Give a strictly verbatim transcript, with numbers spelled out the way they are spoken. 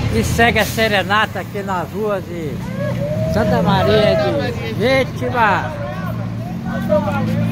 E segue a serenata aqui nas ruas de Santa Maria de Vítima.